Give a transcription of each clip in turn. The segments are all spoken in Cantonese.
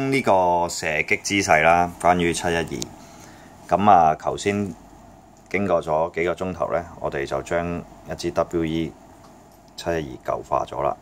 呢個射擊姿勢啦，關於712。咁啊，頭先經過咗幾個鐘頭呢，我哋就將一支 WE 712舊化咗啦。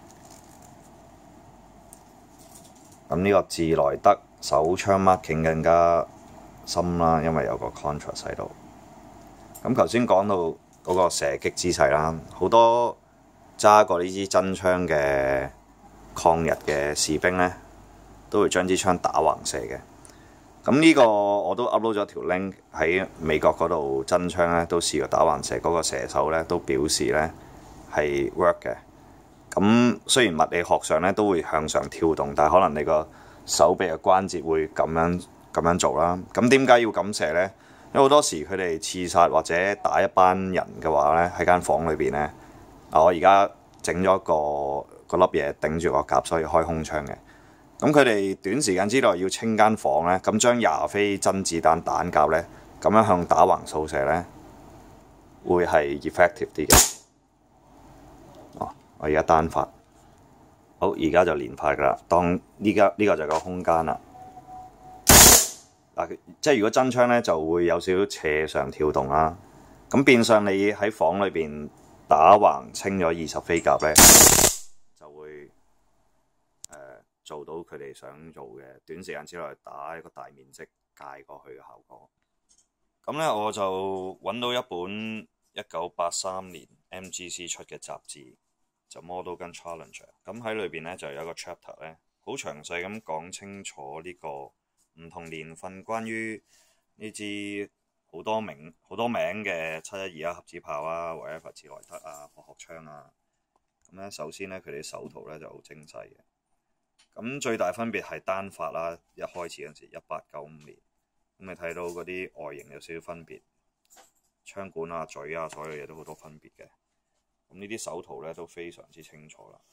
咁呢個自來德手槍 marking 更加深啦，因為有個 contrast 喺度。咁頭先講到嗰個射擊姿勢啦，好多揸過呢支真槍嘅抗日嘅士兵呢，都會將支槍打橫射嘅。咁呢個我都 upload 咗條 link 喺美國嗰度，真槍呢都試過打橫射，嗰個射手呢都表示呢係 work 嘅。咁雖然物理學上呢都會向上跳動，但係可能你個手臂嘅關節會咁樣做啦。咁點解要咁射呢？因為好多時佢哋刺殺或者打一班人嘅話呢，喺間房裏邊呢，我而家整咗個粒嘢頂住個夾，所以開空槍嘅。咁佢哋短時間之內要清間房呢，咁將廿飛真子彈彈夾呢，咁樣向打橫掃射呢，會係 effective 啲嘅。我而家單發，好，而家就連發噶啦。當呢個就係個空間啦。嗱，即係如果真槍呢，就會有少少斜上跳動啦。咁變相你喺房裏邊打橫清咗20飛夾呢，就會做到佢哋想做嘅短時間之內打一個大面積界過去嘅效果。咁呢，我就揾到一本1983年 MGC 出嘅雜誌，就 Model Gun Challenger。咁喺裏邊呢，就有一個 chapter 呢，好詳細咁講清楚呢個唔同年份關於呢支好多名嘅712啊、盒子炮啊、whatever 自來德啊、學槍啊。咁呢，首先呢，佢哋手圖呢就好精細嘅。咁最大分別係單發啦，一開始嗰陣時1895年，咁你睇到嗰啲外形有少少分別，槍管啊、嘴啊，所有嘢都好多分別嘅。咁呢啲手圖咧都非常之清楚啦。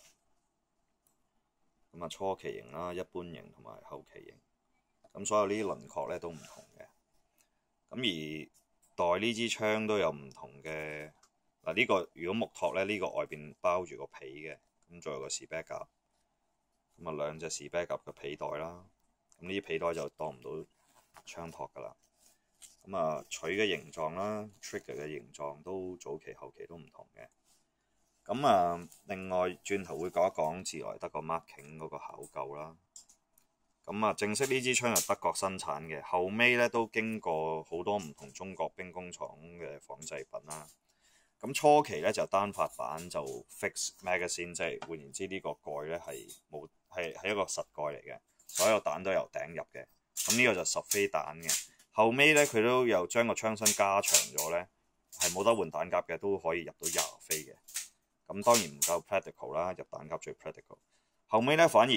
咁啊，初期型啦、一般型同埋後期型，咁所有呢啲輪廓咧都唔同嘅。咁而袋呢支槍都有唔同嘅嗱，呢個如果木托咧，呢個外邊包住個皮嘅，咁仲有個士啤夾。咁啊，兩隻士啤夾嘅皮袋啦，咁呢啲皮袋就當唔到槍托噶啦。咁啊，取嘅形狀啦 ，trigger 嘅形狀都早期後期都唔同嘅。咁啊，另外轉頭會講一講自來德個 marking 嗰個考究啦。咁啊，正式呢支槍係德國生產嘅，後尾咧都經過好多唔同中國兵工廠嘅仿製品啦。咁初期咧就單發版就 fix magazine， 即係換言之呢個蓋咧係一個實蓋嚟嘅，所有彈都由頂入嘅。咁呢個就10飛彈嘅。後尾咧佢都有將個槍身加長咗咧，係冇得換彈夾嘅，都可以入到20飛嘅。咁當然唔夠 practical 啦，入彈夾最 practical。後尾咧反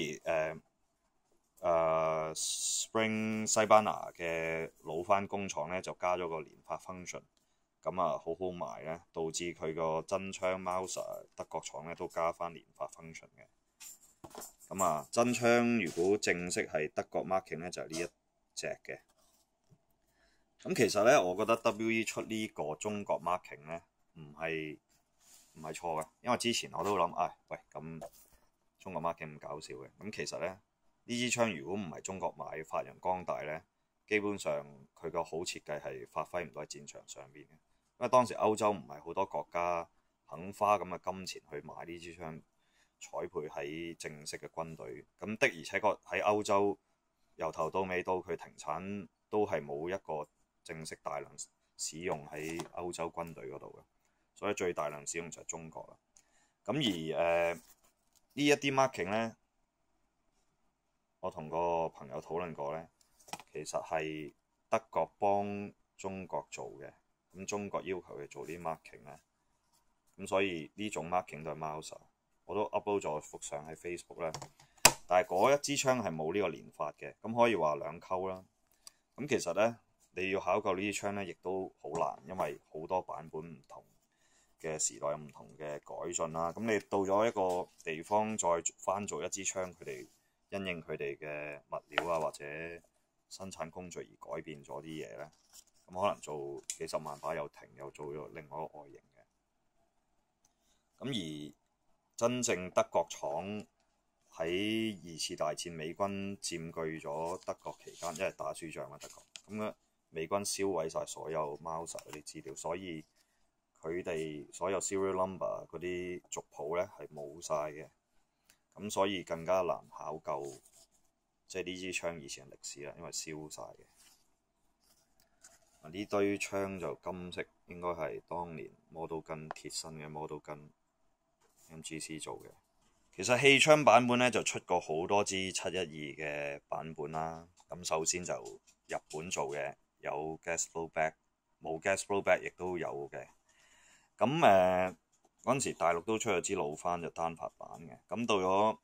而Spring 西班牙嘅老番工廠咧就加咗個連發 function。咁啊，好好賣咧，導致佢個真槍 Mauser 德國廠咧都加翻連發 function 嘅。咁啊，真槍如果正式係德國 marking 咧，就係呢一隻嘅。咁其實咧，我覺得 WE 出呢個中國 marking 咧，唔係錯嘅，因為之前我都諗，喂，咁中國 marking 咁搞笑嘅。咁其實咧，呢支槍如果唔係中國買，發揚光大咧，基本上佢個好設計係發揮唔到喺戰場上邊嘅。因為當時歐洲唔係好多國家肯花咁嘅金錢去買呢支槍，彩配喺正式嘅軍隊。咁的而且確喺歐洲由頭到尾到佢停產都係冇一個正式大量使用喺歐洲軍隊嗰度嘅，所以最大量使用就係中國啦。咁而呢一啲 marking 呢，我同個朋友討論過呢，其實係德國幫中國做嘅。咁中國要求佢做啲 marking 咧，咁所以呢種 marking 都係 Mauser，我都 upload 咗幅相喺 Facebook 咧。但係嗰一支槍係冇呢個連發嘅，咁可以話兩溝啦。咁其實咧，你要考究呢支槍咧，亦都好難，因為好多版本唔同嘅時代有唔同嘅改進啦。咁你到咗一個地方再翻做一支槍，佢哋因應佢哋嘅物料啊或者生產工序而改變咗啲嘢咧。咁可能做幾十萬把又停，又做咗另外一個外形嘅。咁而真正德國廠喺二次大戰美軍佔據咗德國期間，因為打輸仗啊德國，咁咧美軍燒毀晒所有 Mauser 嗰啲資料，所以佢哋所有 serial number 嗰啲族譜咧係冇晒嘅，咁所以更加難考究即係呢支槍以前嘅歷史啦，因為燒晒嘅。呢堆槍就金色，應該係當年摩刀根貼身嘅摩刀根 MGC 做嘅。其實氣槍版本咧就出過好多支712嘅版本啦。咁首先就日本做嘅有 gas blowback， 冇 gas blowback 亦都有嘅。咁嗰陣時大陸都出咗支老番就單發版嘅。咁到咗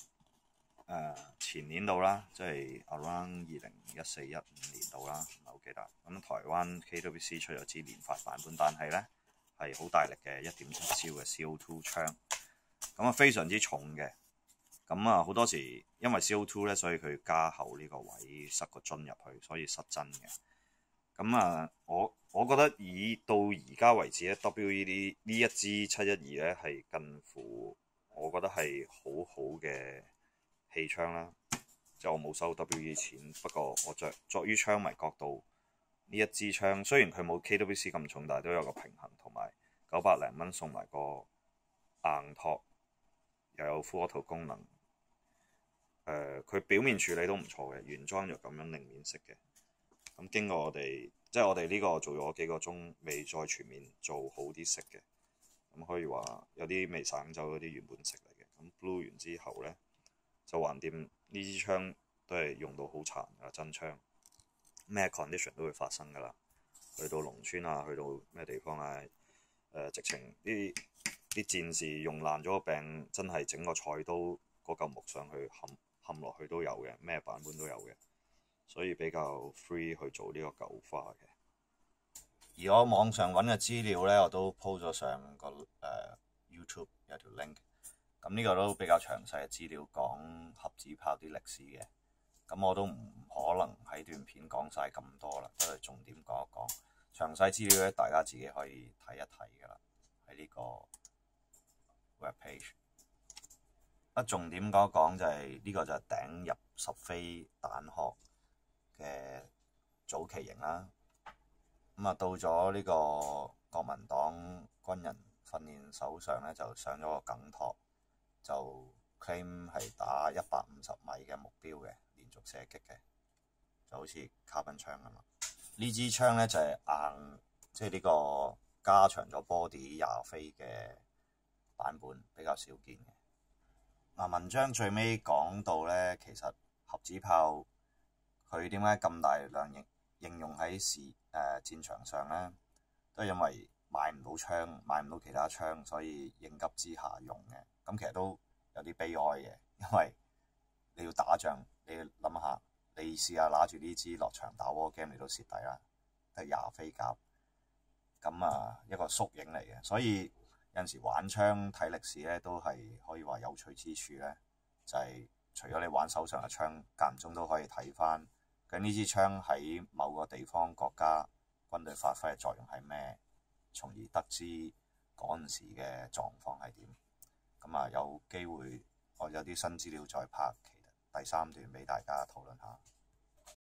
前年度啦，即係 around 2014-15年度啦，唔係好記得。咁台灣 KWC 出咗支連發版本，但係咧係好大力嘅1.7焦嘅 CO2 槍，咁啊非常之重嘅。咁啊好多時因為 CO2 咧，所以佢加厚呢個位塞個樽入去，所以失真嘅。咁啊我覺得到而家為止咧 WE 呢一支712咧係近乎我覺得係好好嘅氣槍啦，即係我冇收 WE 錢，不過我作於槍迷角度，呢一支槍雖然佢冇 KWC 咁重，但係都有個平衡，同埋900零蚊送埋個硬托，又有 full auto 功能。佢表面處理都唔錯嘅，原裝就咁樣令面色嘅。咁經過我哋呢個做咗幾個鐘，未再全面做好啲色嘅，咁可以話有啲未省走嗰啲原本色嚟嘅。咁 blue 完之後呢，就橫掂呢支槍都係用到好殘㗎，真槍咩 condition 都會發生㗎啦。去到農村啊，去到咩地方啊，直情啲戰士用爛咗個柄，真係整個菜刀嗰嚿木上去冚落去都有嘅，咩版本都有嘅，所以比較 free 去做呢個舊花嘅。而我網上揾嘅資料呢，我都 po 咗上個YouTube 有條 link。咁呢個都比較詳細嘅資料，講盒子炮啲歷史嘅。咁我都唔可能喺段片講晒咁多啦，都係重點講一講。詳細資料咧，大家自己可以睇一睇㗎啦，喺呢個 web page。重點講一講就係呢個就係頂入十飛彈殼嘅早期型啦。咁啊，到咗呢個國民黨軍人訓練手上咧，就上咗個梗托。就 claim 係打150米嘅目標嘅，連續射擊嘅，就好似卡賓槍咁嘛。呢支槍咧就係硬，即係呢個加長咗 body 廿飛嘅版本，比較少見嘅。文章最尾講到咧，其實盒子炮佢點解咁大量應用喺戰場上咧，都係因為買唔到槍，買唔到其他槍，所以應急之下用嘅。咁其實都有啲悲哀嘅，因為你要打仗，你要諗下，你試下拿住呢支落場打 war game，你都蝕底啦，得廿飛甲，咁啊一個縮影嚟嘅。所以有陣時玩槍睇歷史咧，都係可以話有趣之處咧，就係除咗你玩手上嘅槍，間唔中都可以睇翻，咁呢支槍喺某個地方國家軍隊發揮嘅作用係咩，從而得知嗰陣時嘅狀況係點。咁啊，有機會我有啲新資料再拍第3段俾大家討論下。